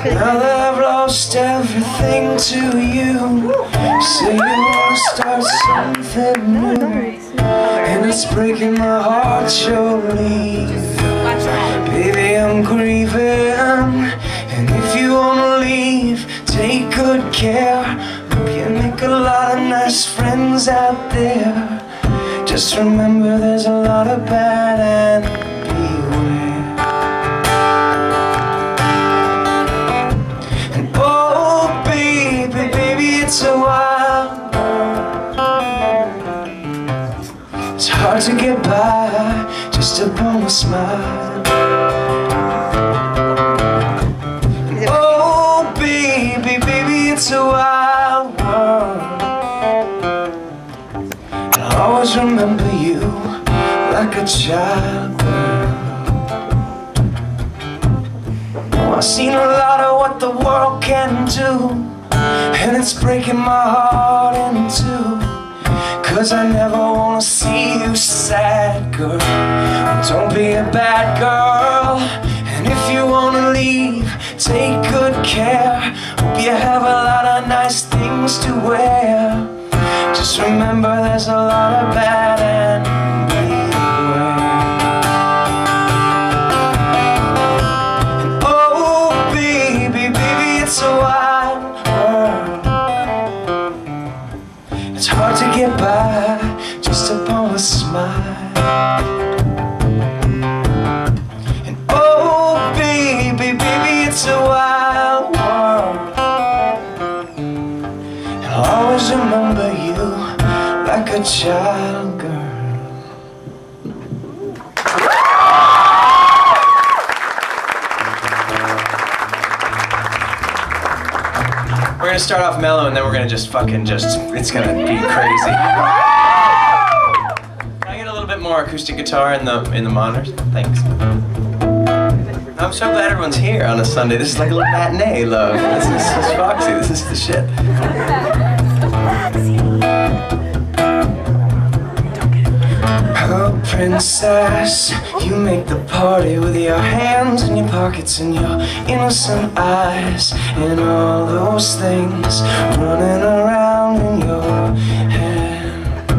Now that I've lost everything to you, say you wanna start something new, and it's breaking my heart you're leaving. Baby, I'm grieving, and if you wanna leave, take good care. Hope you make a lot of nice friends out there. Just remember there's a lot of bad and beware. And oh baby, baby, it's a wild world. It's hard to get by just upon a smile. And oh baby, baby, it's a wild world. I'll always remember you like a child girl. Oh, I've seen a lot of what the world can do, and it's breaking my heart in two. 'Cause I never wanna see you sad, girl. Don't be a bad girl. And if you wanna leave, take good care. Hope you have a lot of nice things to wear. Just remember there's a lot of bad and beware. And oh baby, baby, it's a wild world. It's hard to get by just upon a smile. And oh baby, baby, it's a wild world. And I'll always remember you like a child girl. We're gonna start off mellow and then we're gonna just it's gonna be crazy. Can I get a little bit more acoustic guitar in the monitors? Thanks. I'm so glad everyone's here on a Sunday. This is like a little matinee, love. This is Foxy. This is the shit. Oh, princess, you make the party with your hands in your pockets and your innocent eyes, and all those things running around in your head.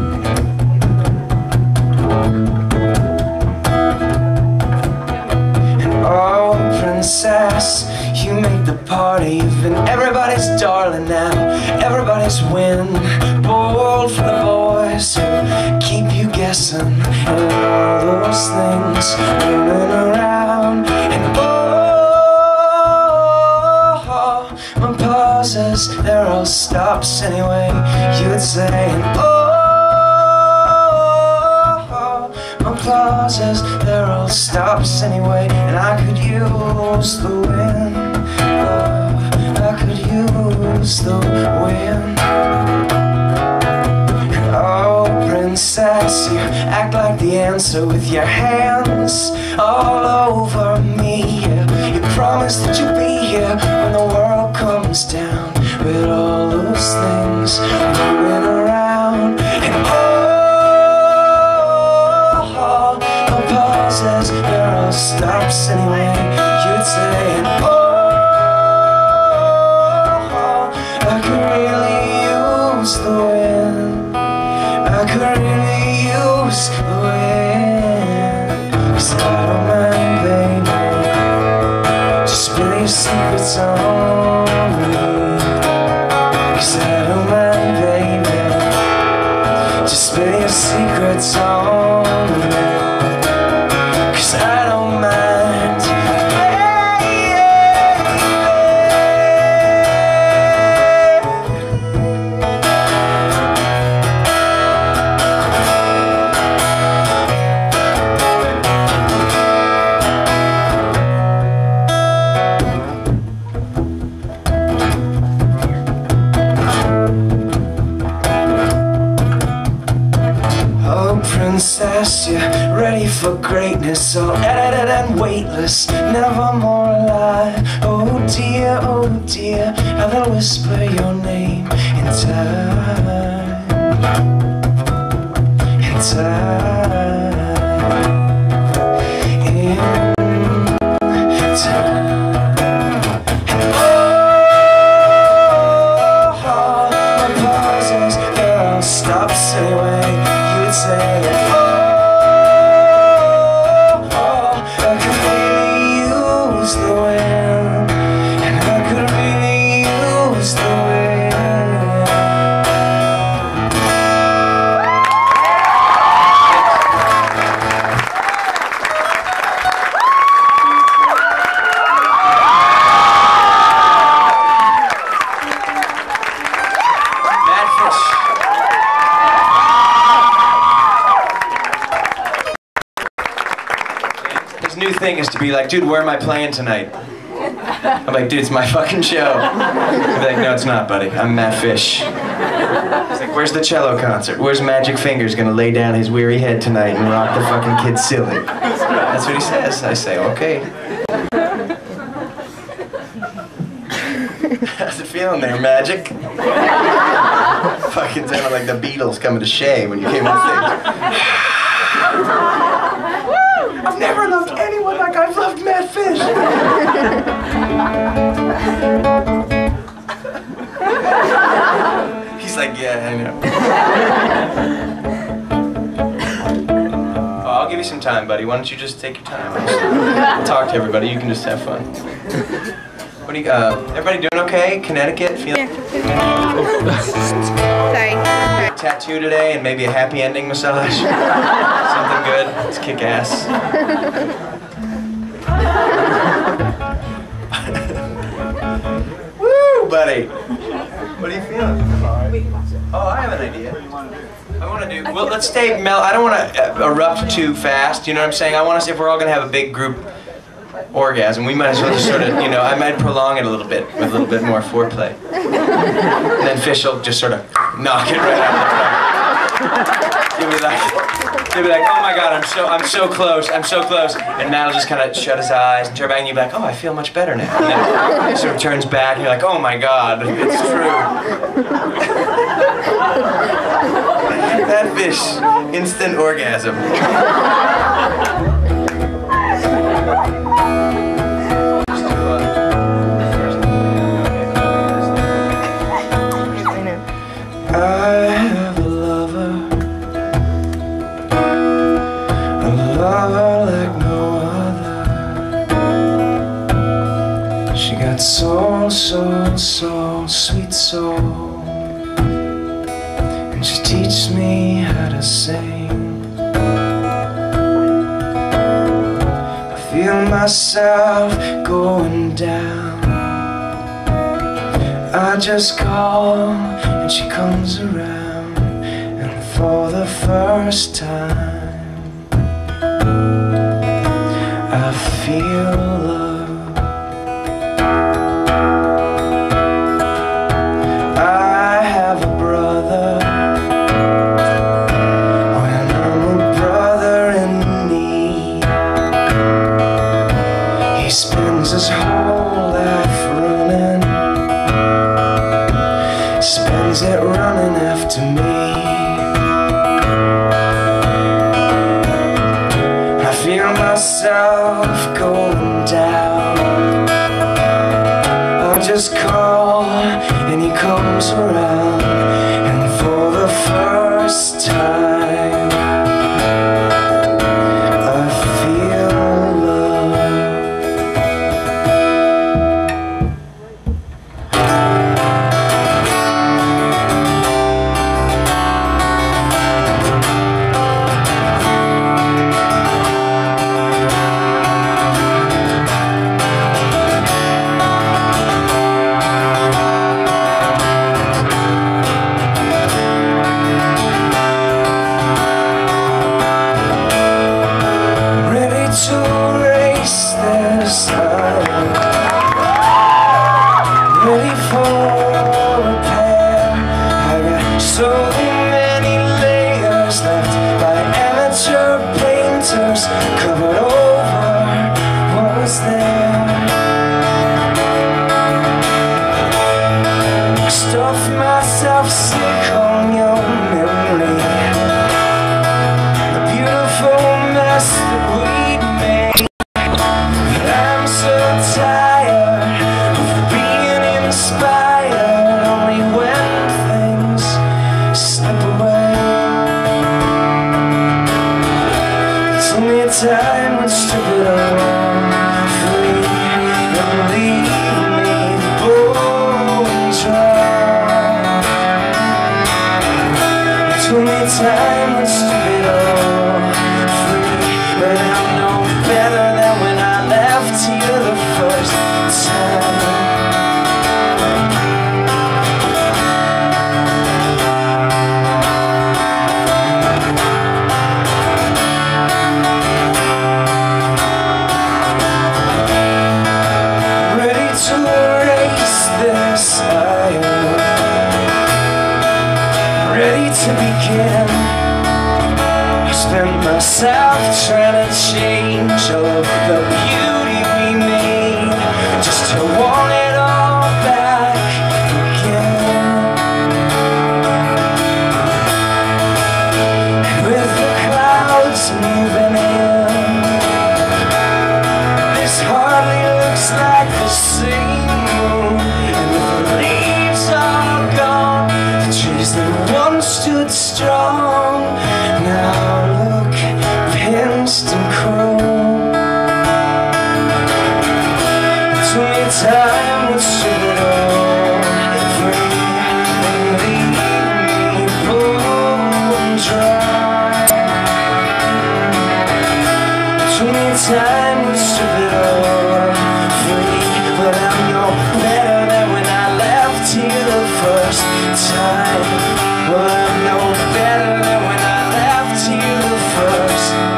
And oh, princess, you make the party. You've been everybody's darling now, everybody's win. Bold for the boys who keep you guessing, and all those things running around. And oh, my pauses, they're all stops anyway, you'd say. And oh, my pauses, they're all stops anyway, and I could use the wind, love, I could use the wind. Oh, princess, you act like the answer with your hands all over me. You promise that you'll be here when the world comes down, with all those things moving around. And oh, the pauses, they're all stops anyway, you'd say. And oh, I could really use the wind, I could really use the wind. 'Cause I don't mind, baby, just spill your secrets on me. 'Cause I don't mind, baby, just spill your secrets on me. 'Cause I don't mind, princess, you're ready for greatness, all edited and weightless, never more alive. Oh dear, how they'll whisper your name in time, in time, in time. thing is to be like, dude, where am I playing tonight? I'm like, dude, it's my fucking show. He'd be like, no, it's not, buddy. I'm Matt Fish. He's like, where's the cello concert? Where's Magic Fingers gonna lay down his weary head tonight and rock the fucking kids silly? That's what he says. I say, okay. How's it feeling there, Magic? Fucking sounded like the Beatles coming to Shea when you came on stage. I've never loved anyone like I've loved Matt Fish. He's like, yeah, I know. Oh, I'll give you some time, buddy. Why don't you just take your time? I'll talk to everybody. You can just have fun. What do you, everybody doing okay? Connecticut? Feeling Sorry. tattoo today and maybe a happy ending massage? Something good? Let's kick ass. Woo, buddy. What are you feeling? Oh, I have an idea. I want to do, well, let's stay I don't want to erupt too fast, you know what I'm saying? I want to see if we're all going to have a big group orgasm. We might as well just sort of, you know, I might prolong it a little bit with a little bit more foreplay. And then Fish will just sort of knock it right out of the park. You'll be like, oh my God, I'm so close, I'm so close. And Matt will just kind of shut his eyes and turn back and you'll be like, oh, I feel much better now. And then he sort of turns back and you're like, oh my God, it's true. That Fish, instant orgasm. I have a lover like no other. She got soul, sweet soul, and she teaches me how to sing. I feel myself going down. I just call and she comes around, and for the first time I feel love. I have a brother when I'm a brother in need. He spends his whole life running, spends it running after me. I feel myself going down. I just call and he comes around, and for the first time I feel love. yes I am ready to begin. I spent myself trying to change all of the beauty we made, just to want it all back again. And with the clouds moving in, this hardly looks like the same moon. And with the leaves all gone, the trees that once stood strong now look pinched and cruel. It took me time to strip it all free and leave me bone dry. It took me time to strip it all free, but I'm no better than when I left here the first time. Well, I'm no better than when I left here the first time.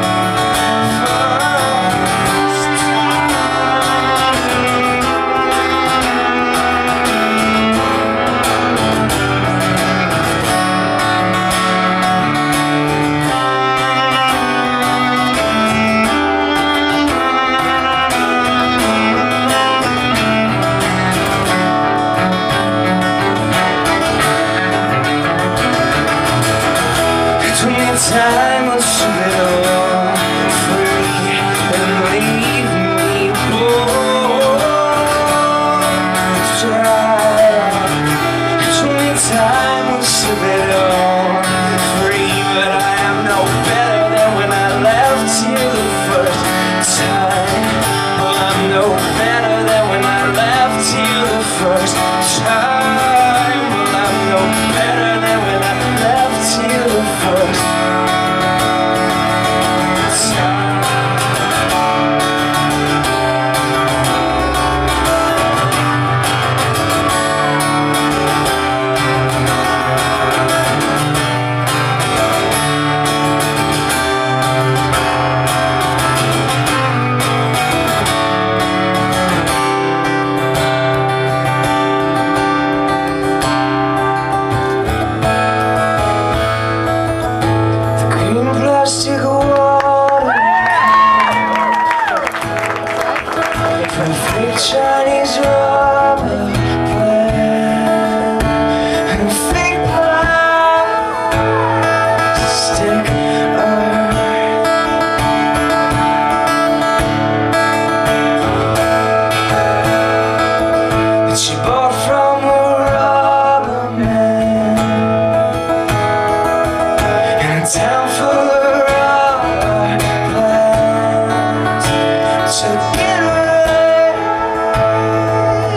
Time will strip it all free and leave me bone dry. It took me time will strip it all free, but I am no better than when I left here the first time. Well, I'm no better than when I left here the first time. Well, I'm no better than when I left here the first time. Plastic water from fake Chinese rubber plant and fake plastic earth that she bought from a rubber man in a town full of to get away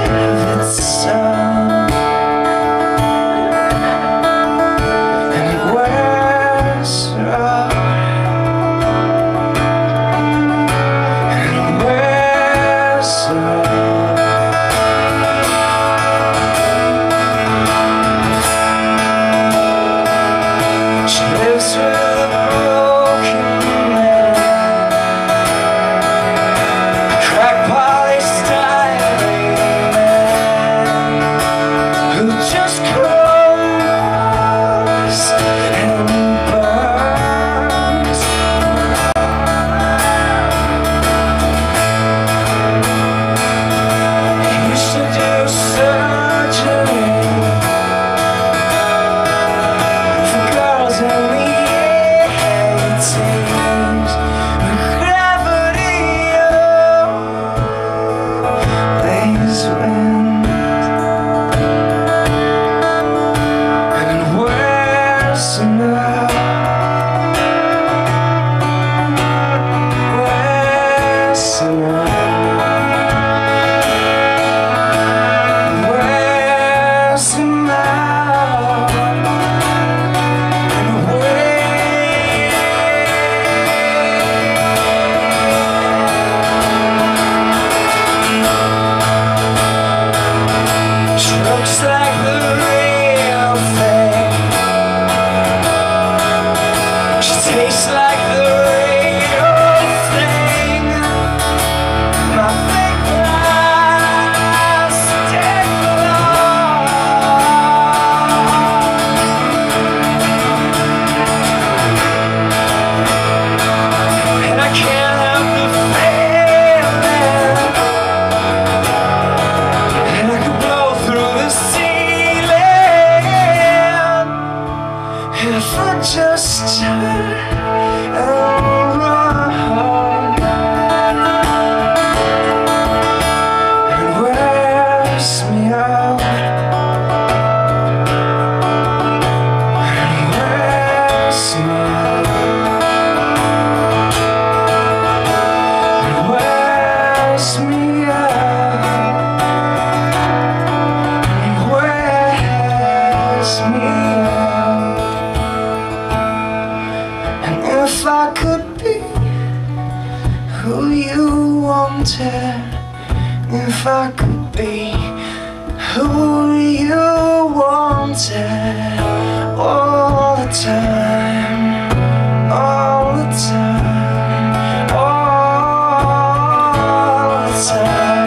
wears me out. He wears me out. And if I could be who you wanted, if I could be who you wanted, all the time, all the time, all the time.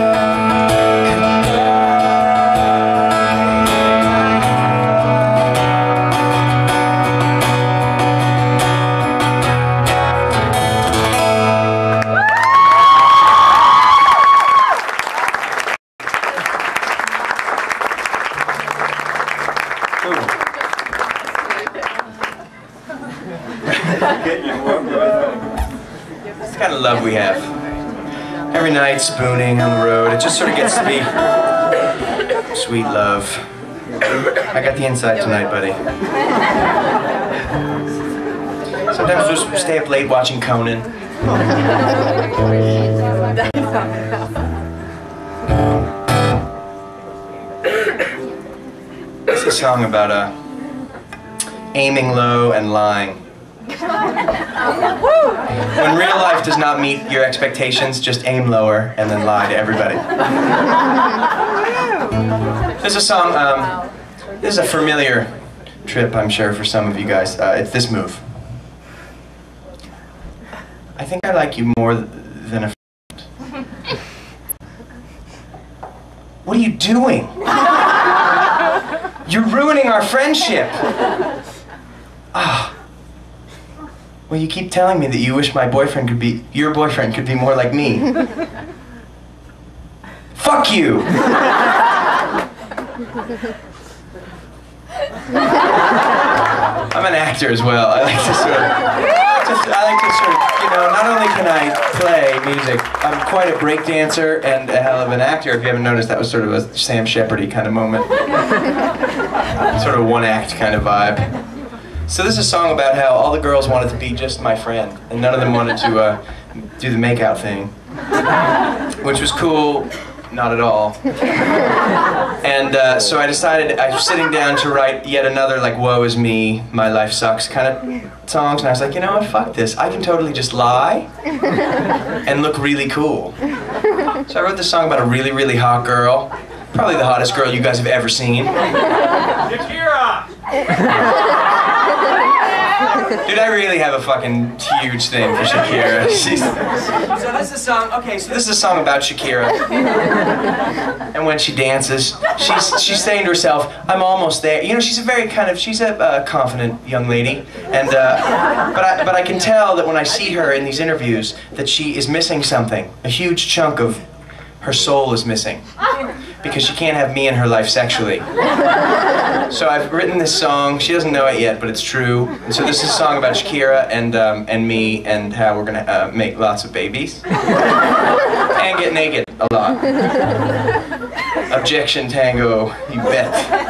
It's the kind of love we have. Every night, spooning on the road, it just sort of gets to be sweet love. I got the inside tonight, buddy. Sometimes we'll just stay up late watching Conan. It's a song about aiming low and lying. When real life does not meet your expectations, just aim lower and then lie to everybody. This is a song, this is a familiar trip, I'm sure, for some of you guys. It's this move. I think I like you more than a friend. What are you doing? You're ruining our friendship. Ah. Well, you keep telling me that you wish my boyfriend could be, your boyfriend could be more like me. Fuck you! I'm an actor as well. I like to sort of, you know, not only can I play music, I'm quite a break dancer and a hell of an actor. If you haven't noticed, that was sort of a Sam Shepard-y kind of moment. Sort of one act kind of vibe. So this is a song about how all the girls wanted to be just my friend, and none of them wanted to do the makeout thing, which was cool, not at all. And so I decided, I was sitting down to write yet another, like, woe is me, my life sucks kind of songs, and I was like, you know what, fuck this, I can totally just lie and look really cool. So I wrote this song about a really, really hot girl, probably the hottest girl you guys have ever seen. Shakira! Dude, I really have a fucking huge thing for Shakira. So this is a song, okay, so this is a song about Shakira. And when she dances, she's saying to herself, I'm almost there. You know, she's a very kind of, she's a confident young lady. And, but I can tell that when I see her in these interviews, that she is missing something. A huge chunk of her soul is missing. Because she can't have me in her life sexually. So I've written this song, she doesn't know it yet, but it's true. And so this is a song about Shakira and me and how we're gonna make lots of babies. And get naked a lot. Objection tango, you bet.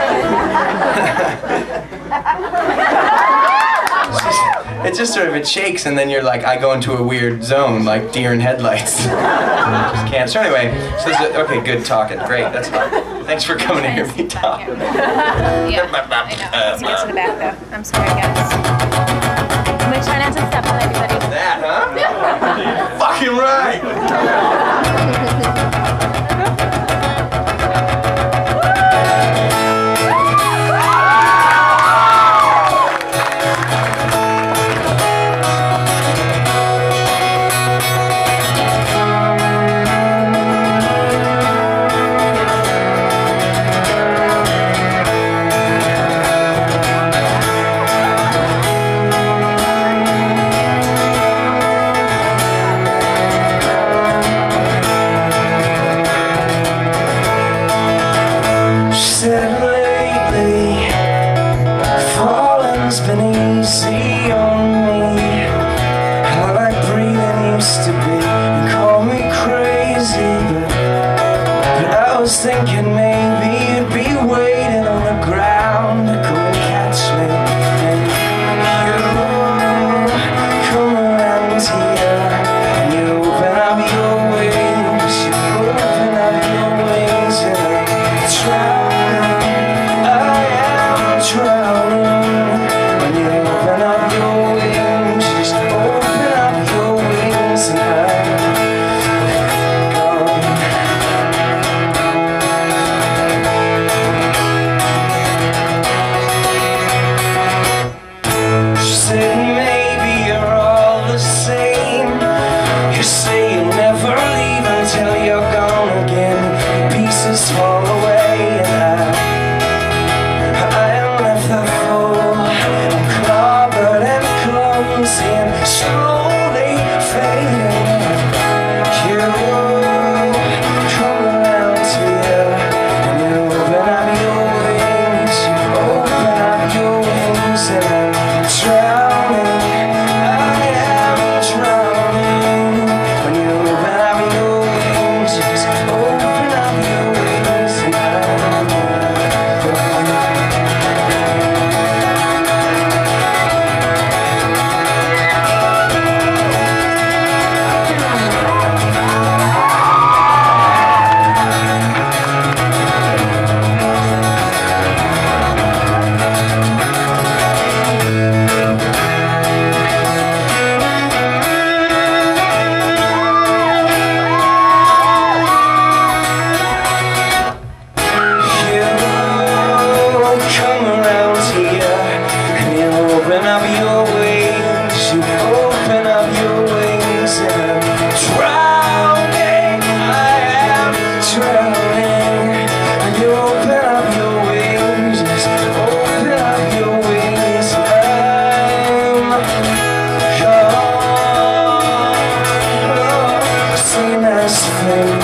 It just sort of, it shakes and then you're like, I go into a weird zone, like deer in headlights. Just can't. So anyway, so this is, okay, good talking, great, that's fine. Thanks for coming to hear me talk. Yeah, I know. Let's get to the back though. I'm sorry, guys. I'm gonna try not to step on everybody. That, huh? Fucking right! Thinking maybe you'd be waiting on the ground to come and catch me, and you come around here and you open up your wings, you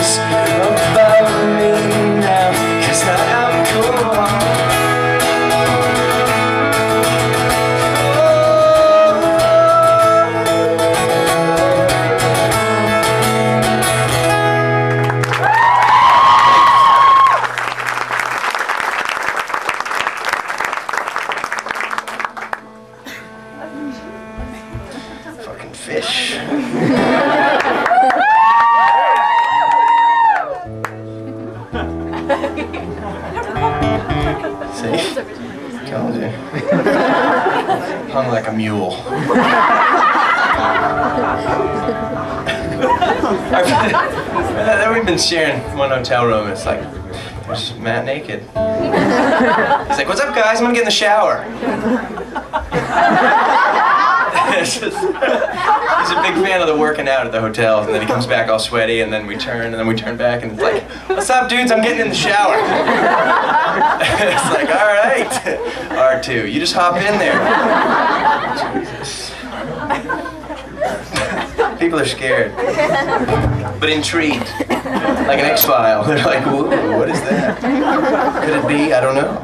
knows about me now, 'cause I'm gone. Fucking fish. See? Told you. Hung like a mule. We've been sharing one hotel room. It's like, there's Matt naked. He's like, "What's up, guys? I'm gonna get in the shower." He's a big fan of the working out at the hotel, and then he comes back all sweaty, and then we turn, and then we turn back, and it's like, "What's up, dudes? I'm getting in the shower." It's like, all right, R2, you just hop in there. Jesus. People are scared, but intrigued, like an X-File. They're like, "Whoa, what is that? Could it be? I don't know."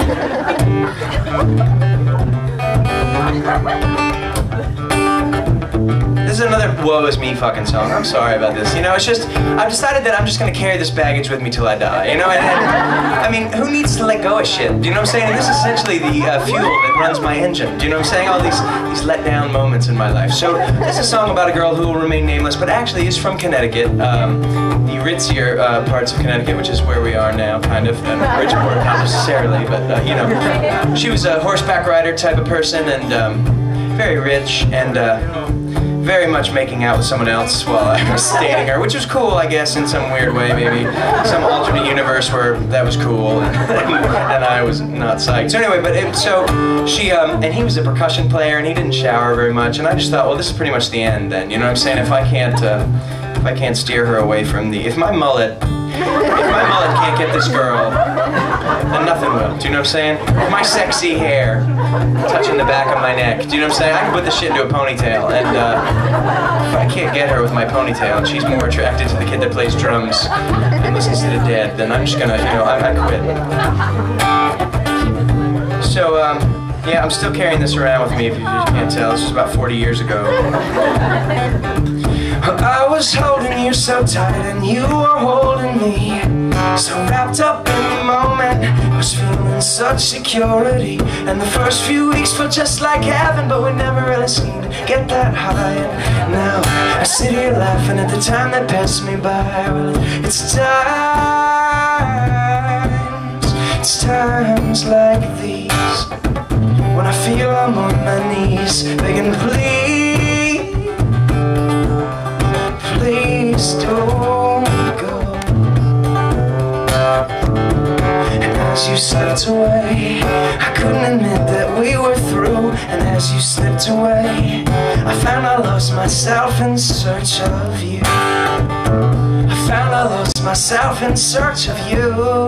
This is another woe is me fucking song. I'm sorry about this. You know, it's just, I've decided that I'm just gonna carry this baggage with me till I die. You know, and I mean, who needs to let go of shit? Do you know what I'm saying? And this is essentially the fuel that runs my engine. Do you know what I'm saying? All these let down moments in my life. So this is a song about a girl who will remain nameless, but actually is from Connecticut, the ritzier parts of Connecticut, which is where we are now, kind of. And Bridgeport, not necessarily, but you know, she was a horseback rider type of person, and very rich, and very much making out with someone else while I was dating her, which was cool, I guess, in some weird way, maybe some alternate universe where that was cool and I was not psyched. So anyway, but she and he was a percussion player, and he didn't shower very much, and I just thought, well, this is pretty much the end then. You know what I'm saying? If I can't steer her away from if my mullet can't get this girl, then nothing will. Do you know what I'm saying? If my sexy hair touching the back of my neck, do you know what I'm saying? I can put this shit into a ponytail, and if I can't get her with my ponytail, and she's more attracted to the kid that plays drums and listens to the Dead, then I'm just gonna, you know, I quit. So, yeah, I'm still carrying this around with me, if you can't tell. This was about 40 years ago. I was holding you so tight, and you were holding me, so wrapped up in the moment. I was feeling such security, and the first few weeks felt just like heaven, but we never really seemed to get that high. And now I sit here laughing at the time that passed me by. Well, it's times like these when I feel I'm on my knees begging, please don't go. And as you slipped away, I couldn't admit that we were through. And as you slipped away, I found I lost myself in search of you. I found I lost myself in search of you.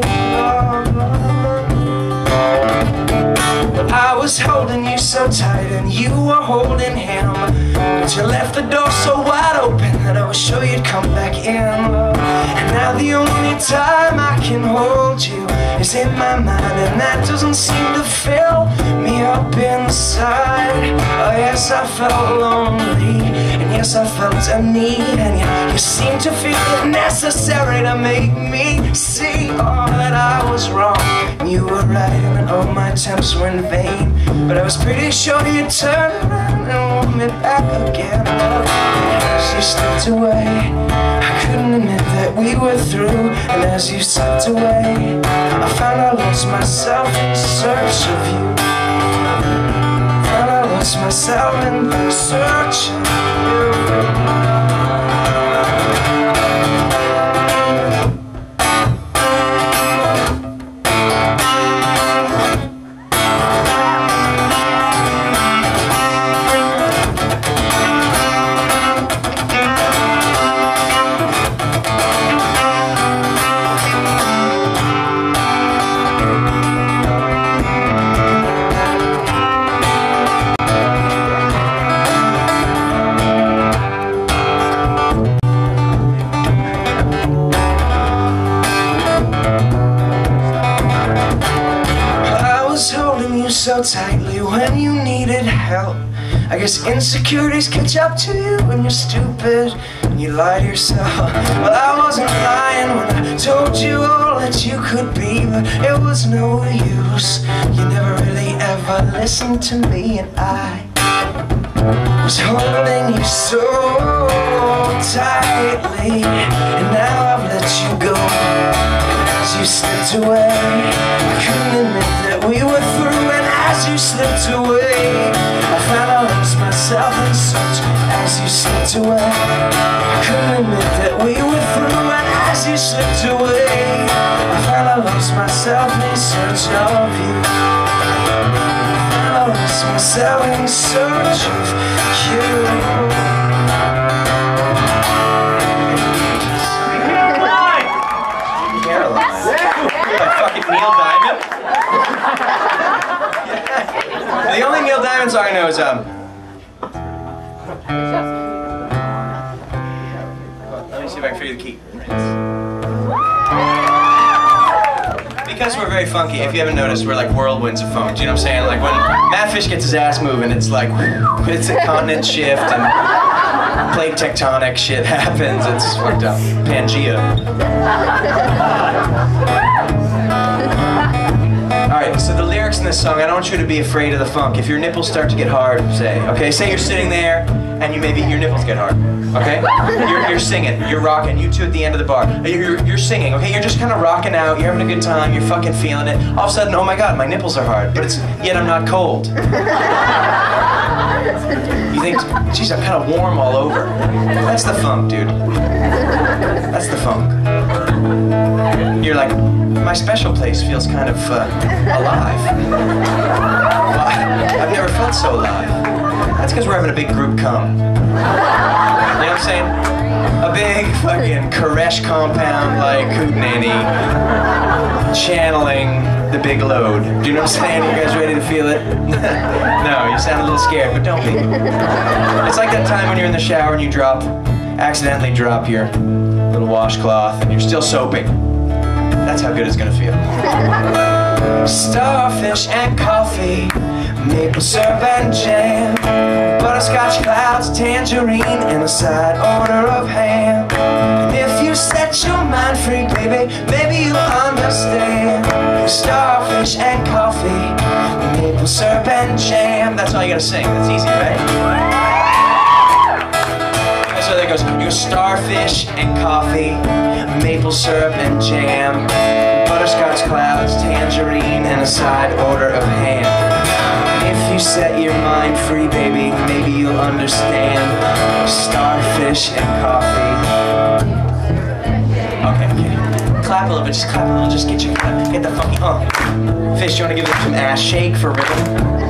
I was holding you so tight, and you were holding him, but you left the door so wide open that I was sure you'd come back in. And now the only time I can hold you is in my mind, and that doesn't seem to fill me up inside. Oh yes, I felt lonely, and yes, I felt a need, and you seemed to feel it necessary to make me see all that I was wrong. And you were right, and all my attempts were in vain, but I was pretty sure you'd turn around and want me back again. As you slipped away, I couldn't admit that we were through. And as you slipped away, I found I lost myself in search of you. Found I lost myself in search of you. I guess insecurities catch up to you when you're stupid and you lie to yourself. Well, I wasn't lying when I told you all that you could be, but it was no use. You never really ever listened to me, and I was holding you so tightly, and now I've let you go as you slipped away. I couldn't admit that we were through, and as you slipped away, I found I lost myself in search. As you slipped away, I couldn't admit that we were through, and as you slipped away, I found I lost myself in search of you. I lost myself in search of you. Neil Diamond? The only Neil Diamond song I know is let me see if I can figure the key. Because we're very funky, if you haven't noticed, we're like whirlwinds of funk. Do you know what I'm saying? Like when Matt Fish gets his ass moving, it's like it's a continent shift and plate tectonic shit happens. It's fucked up. Pangea. Alright, so the lyrics in this song, I don't want you to be afraid of the funk. If your nipples start to get hard, say you're sitting there and your nipples get hard, okay? You're singing, you're rocking, you two at the end of the bar. You're singing, okay? You're just kind of rocking out, you're having a good time, you're fucking feeling it. All of a sudden, oh my god, my nipples are hard, but yet I'm not cold. You think, geez, I'm kind of warm all over. That's the funk, dude. That's the funk. You're like, my special place feels kind of alive. Well, I've never felt so alive. That's because we're having a big group come. You know what I'm saying? A big fucking Koresh compound like Hootenanny channeling the big load. Do you know what I'm saying? You guys ready to feel it? No, you sound a little scared, but don't be. It's like that time when you're in the shower and you accidentally drop your little washcloth and you're still soaping. That's how good it's gonna feel. Starfish and coffee, maple syrup and jam, butterscotch clouds, tangerine, and a side order of ham. And if you set your mind free, baby, maybe you'll understand. Starfish and coffee, maple syrup and jam. That's all you gotta sing. That's easy, right? So there goes, you starfish and coffee, maple syrup and jam, butterscotch clouds, tangerine, and a side order of ham. If you set your mind free, baby, maybe you'll understand. Starfish and coffee. Okay. Clap a little bit, just clap a little, just get the funky, Fish, you wanna give them some ass shake for rhythm?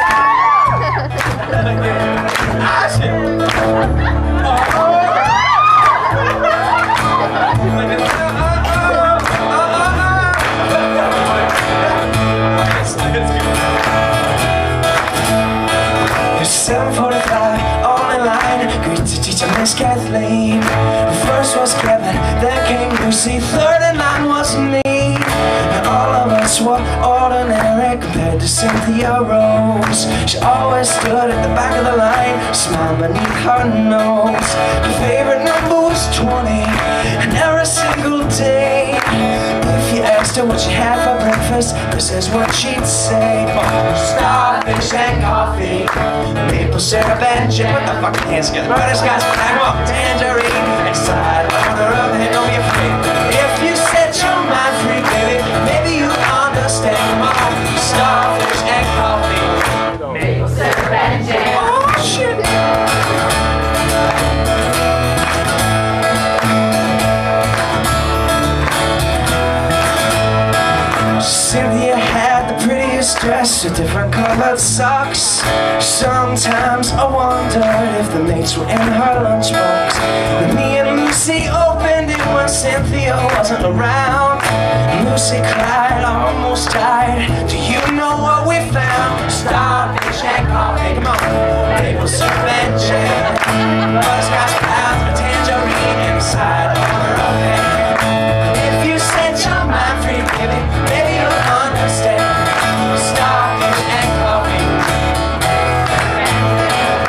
It's 7:45, all in line. Greet the teacher, Miss Kathleen. First was Kevin, then came Lucy. Third in line was me. And all of us were ordinary compared to Cynthia Rose. She always stood at the back of the line, smile beneath her nose. Her favorite number was 20, and every single day, if you asked her what she had for breakfast, this is what she'd say. Starfish and coffee, maple syrup and jam. What the fucking hands together? Butterscotch, tangerine, and side order of ham. Don't be afraid. If you set your mind free, baby, maybe you understand why. Starfish and coffee, maple syrup and jam. Oh shit. Cynthia had the prettiest dress with different colored socks. Sometimes I wondered if the mates were in her lunchbox. When me and Lucy opened it when Cynthia wasn't around, Lucy cried, almost died. Do you know what we found? Starfish and coffee, come on. Maple syrup and jam, butterscotch clouds, a tangerine, and a side order of ham. If you set your mind free, baby, maybe you'll understand. Starfish and coffee.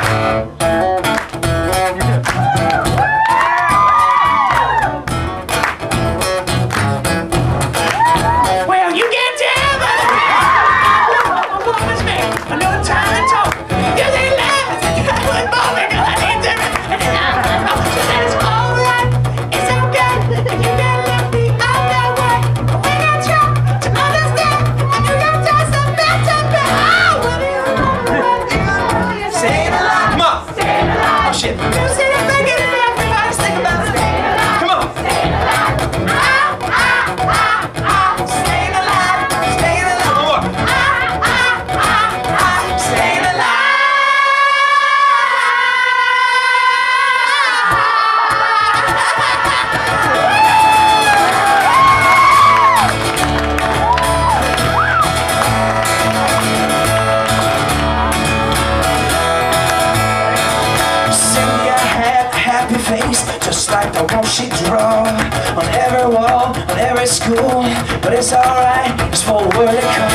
boys' school, but it's alright, it's for word to come.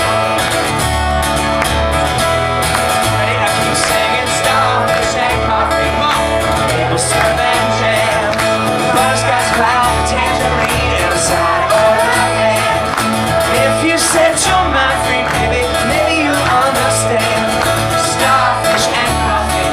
Ready, I keep singing Starfish and coffee, maple syrup and jam, butterscotch cloud, tangerine inside all I am. If you set your mind free, baby, maybe you'll understand. Starfish and coffee.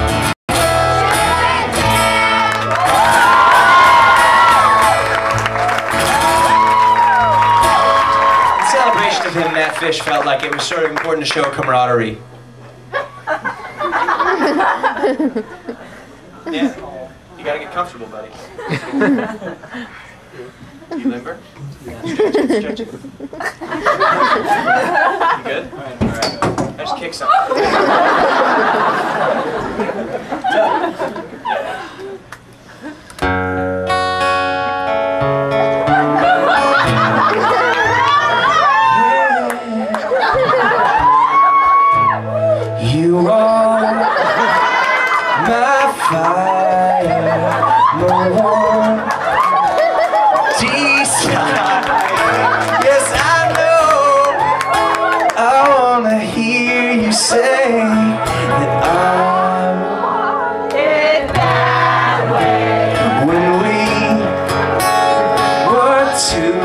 Of him, Matt Fish felt like it was sort of important to show camaraderie. Yeah, you gotta get comfortable, buddy. You limber? Stretch it. You good? All right. I just kick something. You are my fire, my warm desire. Yes, I know. I wanna hear you say that I want it that way. When we were two.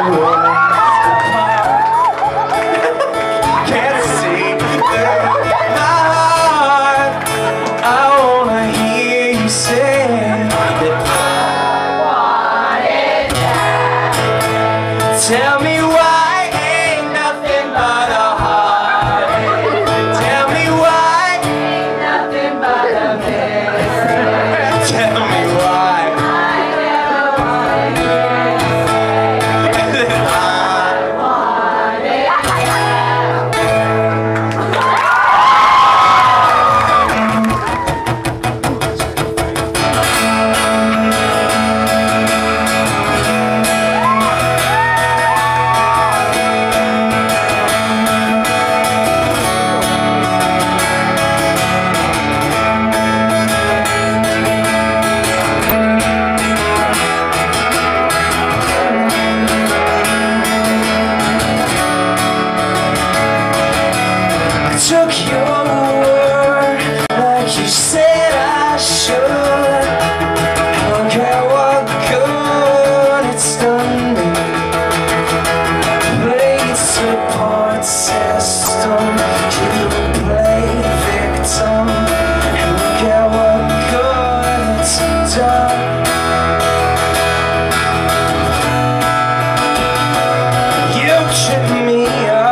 Can't see that. Tell me why ain't nothing but a heart. Tell me why ain't nothing but a mystery. Tell me why I never wanna hear you say that I want it. Took your word like you said I should. Look at what good it's done me. Played support system, you play victim. And look at what good it's done. You tripped me up.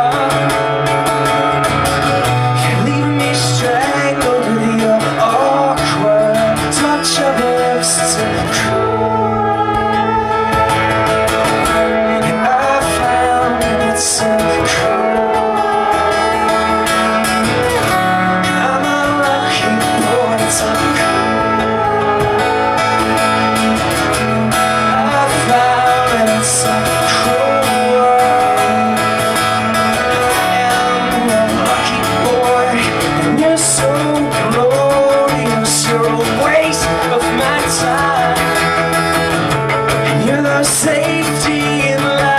Safety in life.